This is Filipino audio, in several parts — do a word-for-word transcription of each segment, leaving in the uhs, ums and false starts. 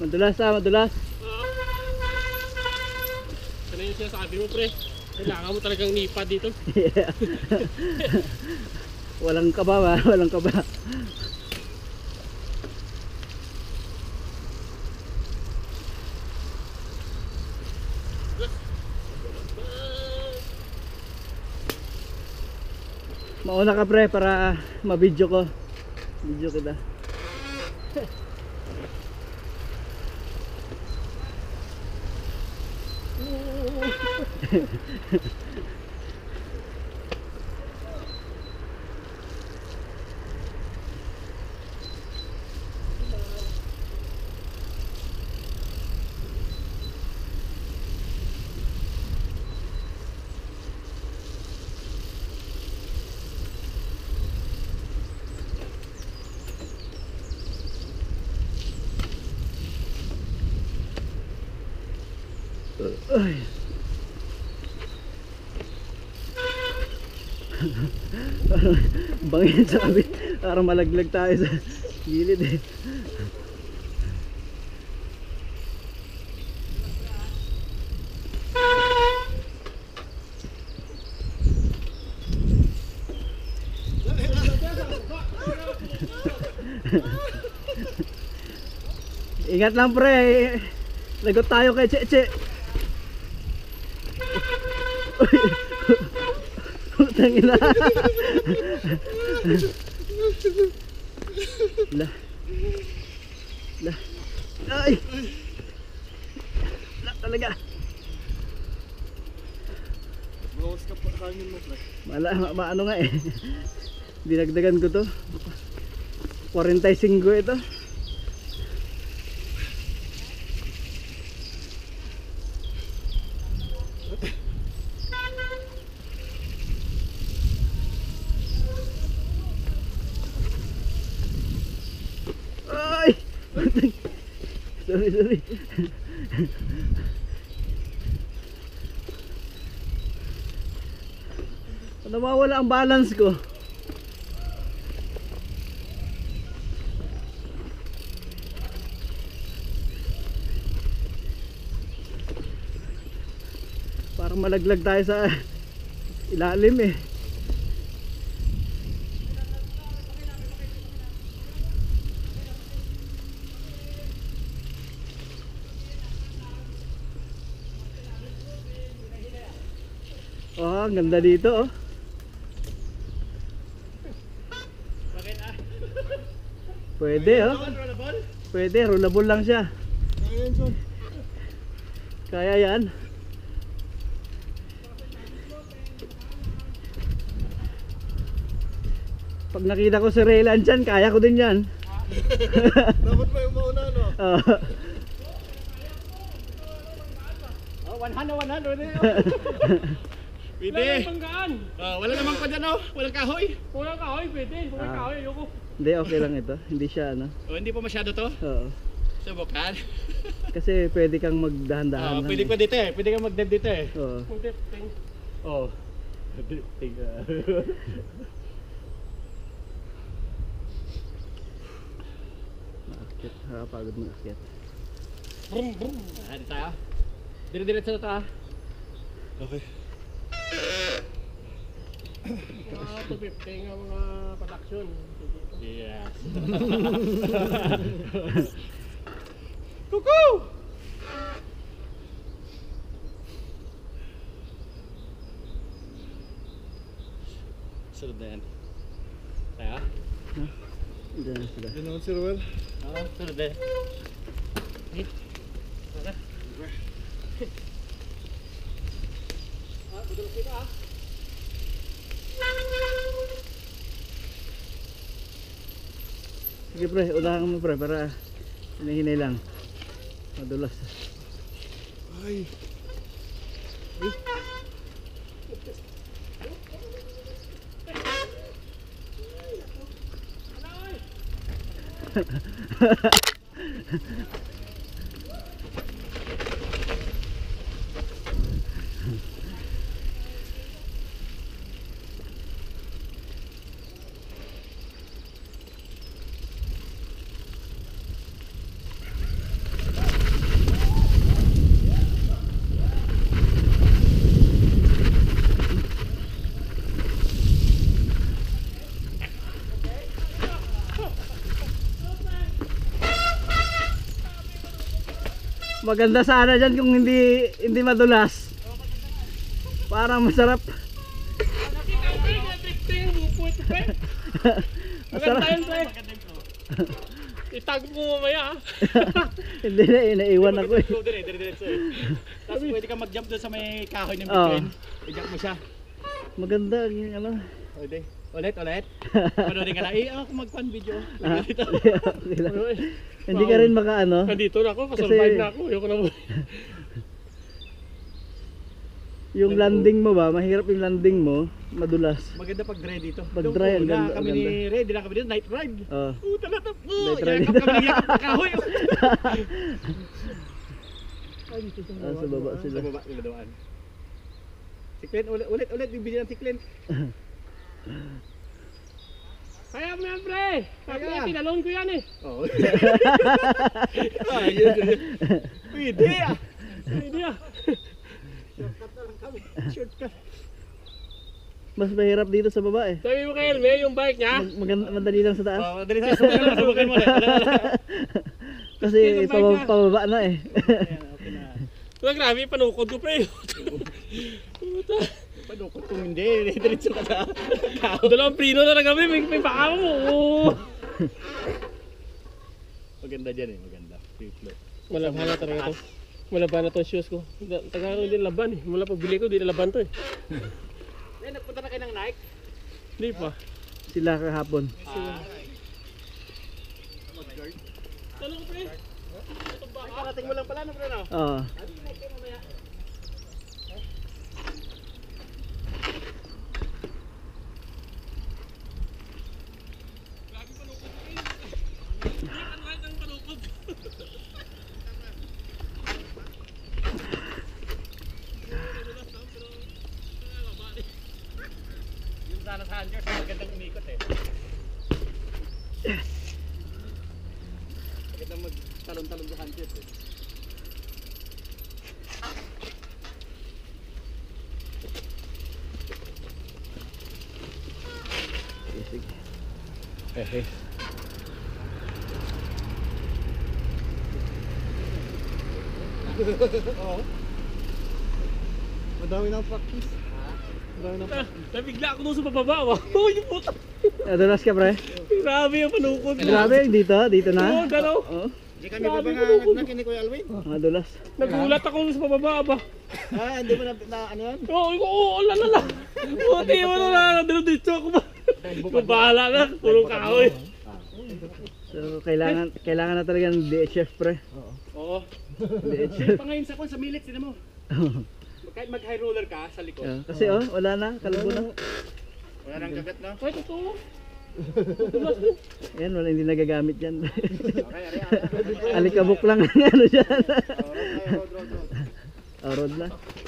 Madulas ah, madulas. Ano yung sinasabi mo, pre? Kailangan mo talagang nipa dito. Yeah. Walang kaba ba? Walang kaba. Mauna ka pre para ma-video ko. Video kita. Ay. Bangin sa kabit. Parang malaglag tayo sa gilid eh. Ingat lang pre. Lagot tayo kay Cheche. Putang ina. La. La. Ay. La talaga. Bawas ka pa sa amin mo, pre. Mala, ma, ma ano nga eh. Dinagdagan ko to. forty-five ito. Sorry, sorry. Nawawala ang balance ko. Parang malaglag tayo sa ilalim eh. Oh, ang ganda dito oh. Pwede oh. Pwede, rollable lang siya. Kaya yan. Pag nakita ko si Raylan dyan, kaya ko din yan. Dapat pa yung mauna, no? Oh. Oh, one hundred, one hundred. Pwede. Wala namang panggaan. Uh, wala namang pa dyan, oh. Walang kahoy. Walang kahoy, pwede. Walang Ah. kahoy, ayoko. Hindi, okay lang ito. Hindi siya ano. Oh, hindi pa masyado to? Oo. Subukan. Kasi pwede kang magdahan-dahan. Uh, lang pwede eh. pa dito eh. Pwede kang mag-dev dito eh. Oo. Mag-drifting. Oh. Drifting. Maakyat. Nakapagod mag-akyat. Brum, brum. Ah, di tayo. Dire-diretso na tayo. Okay. Mga two fifty ang mga production. Yes. Cuckoo! Sunod na yan. Tayo? Diyan na sila. Diyan naman si Ruel. Oo, sunod na yan. Eh? Tara. Ah, budulas dito ah. Sige pre, udahan mo pre para hinahinay lang. Madulas. Ay. Maganda sana dyan kung hindi hindi madulas. Parang masarap. Nakita ko yung drifting, bupo ito pre. Masarap. Maganda yun pre. Itag mo mamaya ha. Hindi na, inaiwan ako eh. Dire, dire, dire, dire. Tapos pwede ka mag-jump doon sa may kahoy ng Oo. bitcoin. I-jump mo siya. Maganda yung ano. Pwede. Ulit, ulit. Panoodin ka na. Eh, ako mag-fan video. Ah, Dito. okay lang. Hindi ka rin maka ano. Nandito na ako, Kasi- kasurvive na ako. Ayoko na mo. Yung landing mo ba, mahirap yung landing mo, madulas. Maganda pag dry dito. Pag Doon dry, po, ang na ganda, kami ang ni ganda. Red, di na kami dito, night ride. Oh. Puta na to. Night ride. Yakap kami ni yakap ng kahoy. Ay, dito sa Ah, sa baba sila. Sa baba, sila dawaan. Siklen, ulit, ulit, ulit, bibili ng siklen. Kaya mo yan, pre. Sabi niya, tinalon ko yan eh. Oo. Ah, yun, yun. Pwede ah. Pwede ah. Shortcut na lang kami. Shortcut. Mas mahirap dito sa baba eh. Sabi mo kay Elme, yung bike niya. Mag- maganda, madali lang sa taas. Oo, dali sa subukan mo, subukan mo. Kasi Yung bike pababa, niya. pababa na eh. Okay na. Wala, grabe, panukod ko pre. Puta. Paano kung kung hindi, diretso ka sa tao. Dalawang prino na lang kami, may, may baka mo. Oo. Maganda dyan eh, maganda. Free flow. Malabhan na talaga to. Malabhan na tong shoes ko. Taga ko din laban eh. Mula pagbili ko, di na laban to eh. Eh, nagpunta na kayo ng Nike? Hindi pa. Sila kahapon. Talo ko pre. Ay, karating mo lang pala, no, bro, no? Oo. Grabe panukod ko eh. Hindi ka kahit ang panukod. Yung sana sa Andrews, magandang umikot eh. Magandang magtalon-talon sa Andrews eh. Sige. Eh, Oo. Madami ng practice. Madami ng Ah, nabigla ako doon sa bababa. Oh, yung puta. Nadulas ka pre? Grabe yung panukod. Grabe, dito, dito Oo, na. dalaw. Oo, Hindi kami ba mga nagnak ni Kuya Alwin? nadulas. Nagulat ako doon sa bababa ba. Ah, hindi mo na, na ano yan? Oo, oo, oo, lalala. Puti mo na lang. Dito ako ba. Kung bahala na, pulong kahoy. So, kailangan kailangan na talaga ng D H F pre. Oo. D H F. Pa ngayon sa kung sa milit, sila mo. Kahit mag-high roller ka sa likod. Yeah. Kasi oh, wala na, kalbo na. Wala nang kagat na. Ay, totoo. Yan, wala hindi nagagamit yan. Okay, ari, ari. Alikabok lang ang ano dyan. Road, road, road. Oh, road na.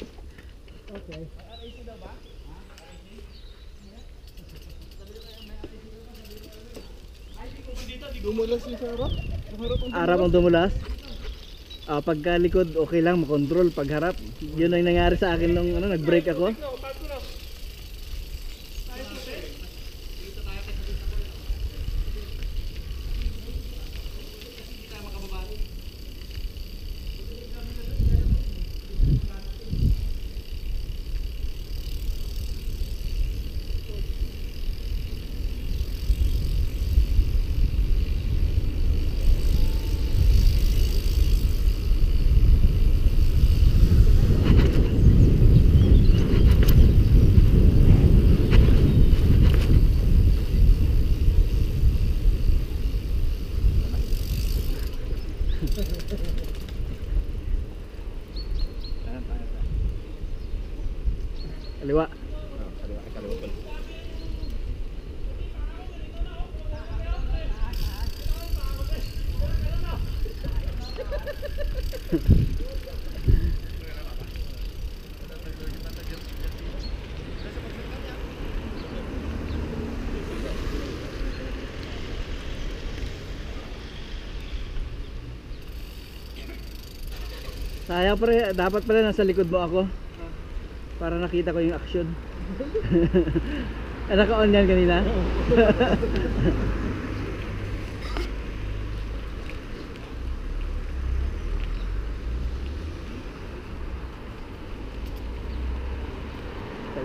Dumulas yung sa harap. Harap ang dumulas. Ah, pagka likod, okay lang, makontrol. Pag harap, yun ang nangyari sa akin nung ano, nag-break ako. Kaliwa. Kaliwa, kaliwa pala. Sayang pre, dapat pala nasa likod mo ako. Para nakita ko yung action. Eh, naka-on yan kanina?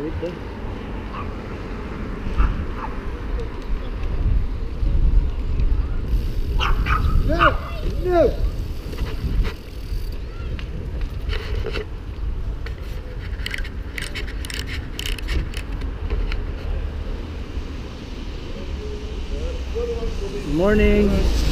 Wait daw. No! No! Good morning.